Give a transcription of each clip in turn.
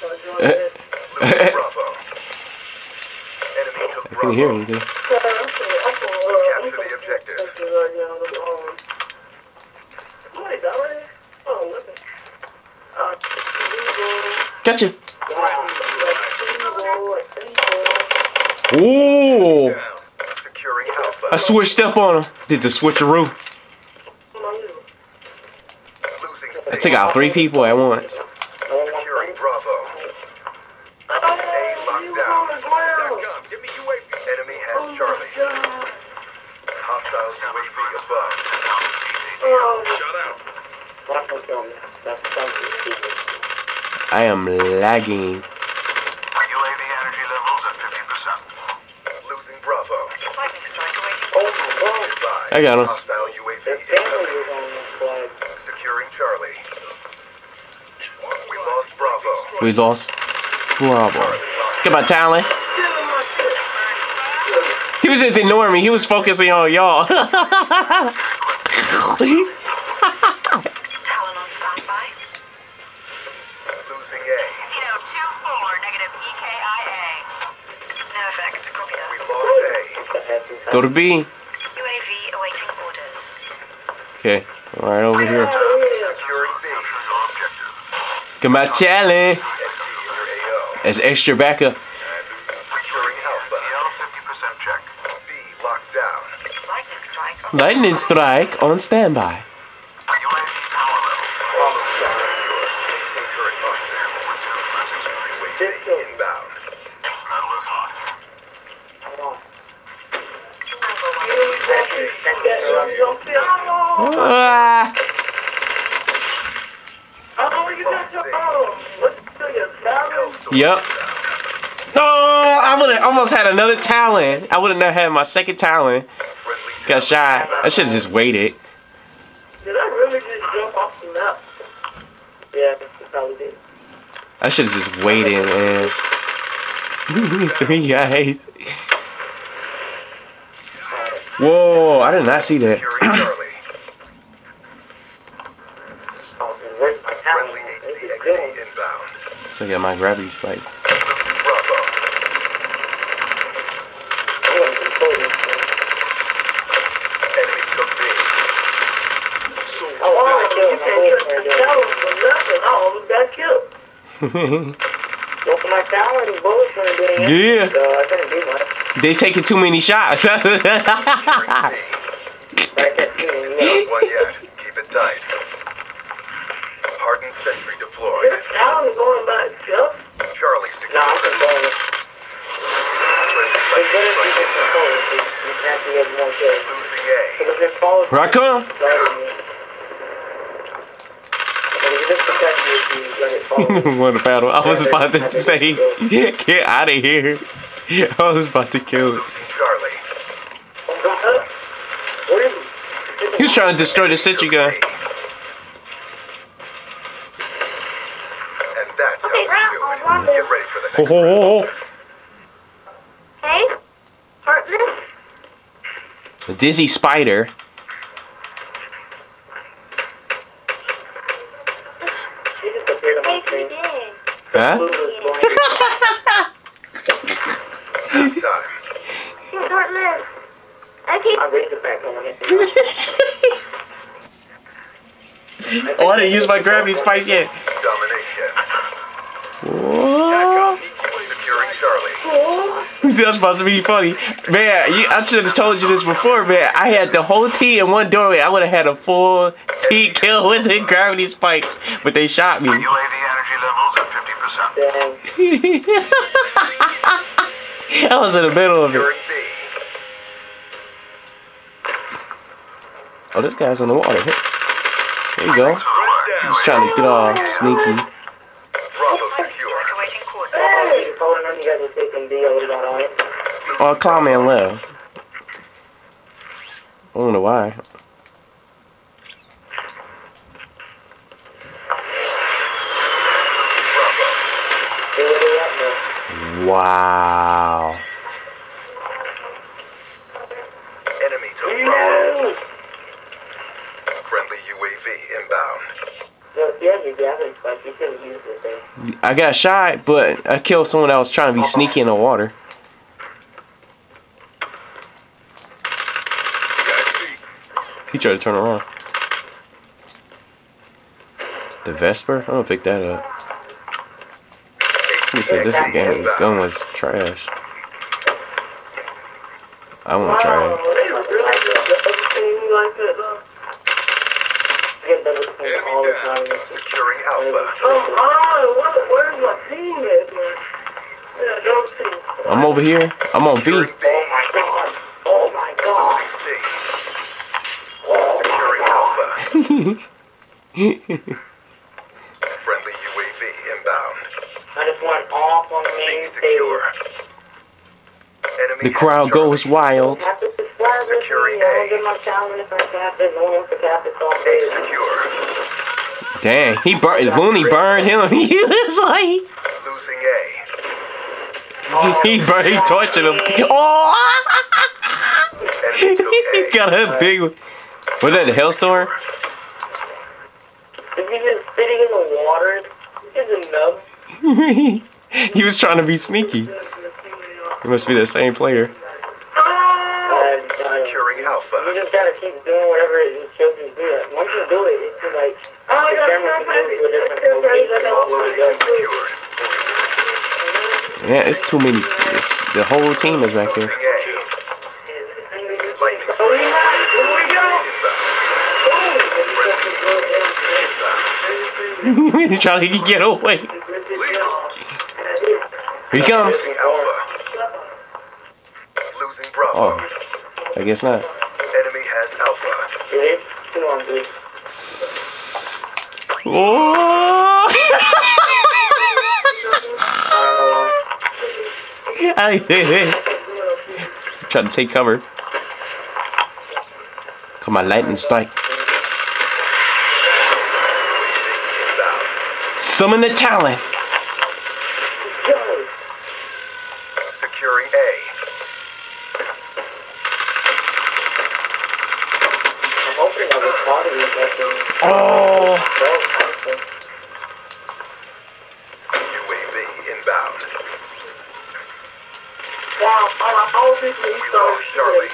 Bravo. Enemy took I couldn't hear Bravo. anything. Capture the objective. Gotcha. Ooh! Down. Securing Alpha. I switched up on him. Did the switcheroo. Losing I took out 3 people at once. Securing Bravo. A locked down. TACCOM, give me UAV. Enemy has Charlie. Hostile UAV above. Shut out. I am lagging. UAV energy levels at 50%. Losing Bravo. I got him. Hostile UAV incoming. Securing Charlie. We lost Bravo. We lost. Bravo. Goodbye, Talon. He was just ignoring me. He was focusing on y'all. Talon on standby. Losing A. Zeno 2-4, negative EKIA. No effect. Copy that. We lost A. Go to B. UAV awaiting orders. Okay. All right, over here. Securing B. Goodbye, Talon. XD in your AO. That's extra backup. Securing Alpha. 50% check. B locked down. Lightning strike on Lightning strike on standby. UAV power level. Maintain current posture. UAV inbound. Metal is hot. Ah. Yep. No, I would have almost had another Talon. I would have not had my second Talon. Got shot. I should have just waited. Did I really just jump off the map? Yeah, I probably did. I should have just waited, man. 3 guys. Whoa, I did not see that. Securing Charlie. Friendly HCXD inbound. So I got my gravity spikes. Losing Bravo. Enemy took B. Yeah. They taking too many shots. Securing C. Not one yet. Keep it tight. Hardened sentry deployed. Charlie secured. Losing A. Here I come. What a battle. I was about to say, get out of here. I was about to kill it. Losing Charlie. He was trying to destroy the sentry gun. And that's how we do it. Get ready for the Ho, next ho, round. ho, ho. Hey, Heartless? The Dizzy Spider. Hey, you did. Huh? Time. Hey, Heartless. I keep... Oh, I didn't use my gravity spike yet. Domination. Whoa. TACCOM securing Charlie. That's about to be funny. Man, I should have told you this before, man. I had the whole team in one doorway. I would have had a full team kill with the gravity spikes, but they shot me. UAV energy levels at 50%. I was in the middle of it. Securing B. Oh, this guy's on the water. There you go. Run down. He's trying to get all sneaky. Bravo secure. awaiting coordinates. Oh, Clownman left. I don't know why. Wow. Enemy took Bravo. Friendly UAV inbound. I got shot, but I killed someone that was trying to be sneaky in the water. He tried to turn around. The Vesper? I'm gonna pick that up. He said this game gun was trash. I want to try it. Enemy down. Securing Alpha. Where's my teammates, man? Yeah, don't see. I'm over here. I'm on V. Securing B. Oh my god. Losing C. Securing Alpha. Friendly UAV inbound. I just went off on the B main secure. Enemy The crowd has Charlie. goes wild. Securing A. A secure. Dang, he burned. Looney burned him. He was like, Losing he burned. He tortured him. Oh, A. Enemy took he A. got a big one. Was that the Hellstorm? If he's just sitting in the water, he's a nub. He was trying to be sneaky. It must be the same player. Securing Alpha. You just gotta keep doing whatever it shows you to do. Once you do it, it's just like the camera can move to a different location. All locations secured. Yeah, it's too many. The whole team is back Losing here. A. Lightning strike. He's trying to get away. Legal. Here he comes. Losing Alpha. Losing Bravo. Oh, I guess not. Enemy has Alpha. Dude, come on, dude. Oh! Trying to take cover. Come on, lightning strike. Summon the talent. Securing A. I'm hoping I was spotted with that thing. Oh! UAV inbound. Wow, I was thinking We lost Charlie.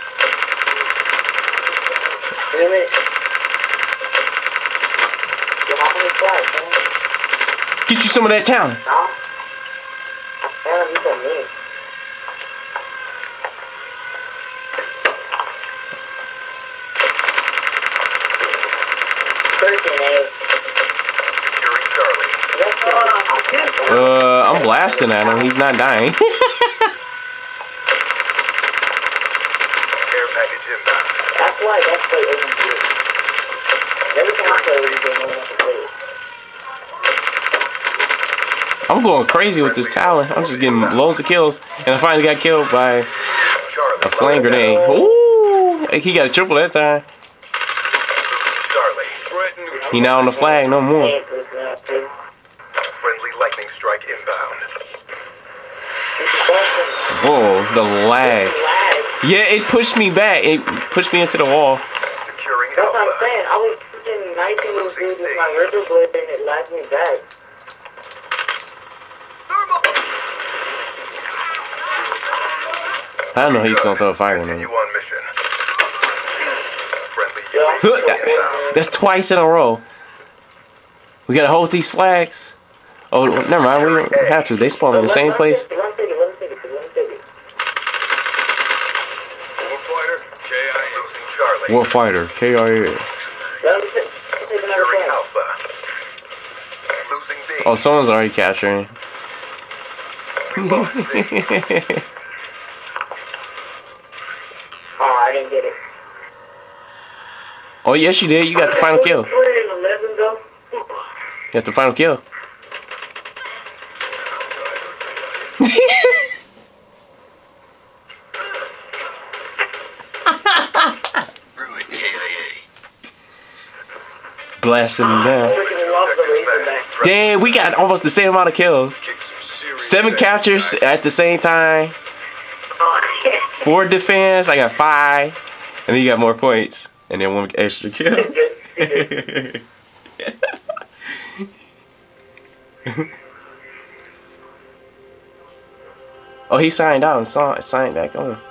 Damn it. You hop on the flag, man. Get you some of that talent. Huh? Damn, you got me. Securing Charlie. I'm blasting at him. He's not dying. Care package inbound. That's why that's play isn't good. Every time I play with you, no one wants to play it. I'm going crazy with this talent. I'm just getting loads of kills. And I finally got killed by Charlie. a flame grenade. Ooh! He got a triple that time. Charlie. Threat neutral. He not on the flag no more. Friendly lightning strike inbound. Whoa, the lag. Yeah, it pushed me back. It pushed me into the wall. Securing That's what I'm Alpha. saying. I was freaking 19 with my river blade and it lagged me back. I don't know he's gonna throw a fire Continue grenade. on mission. Friendly Yeah. UAV inbound. That's twice in a row. We gotta hold these flags. Oh, never mind. We don't have to. They spawn in the same place. Let me take it. Warfighter. KIA. Losing Charlie. Warfighter, KIA. Let me take another Securing flag. Alpha. Losing B. Oh, someone's already capturing. We lost C. Oh, I didn't get it. Oh, yes, you did. You got the final kill. You got the final kill. Blasting him down. Damn, we got almost the same amount of kills. 7 captures at the same time. 4 defense. I got 5. And then you got more points. And then 1 extra kill. Oh, he signed out and signed back on.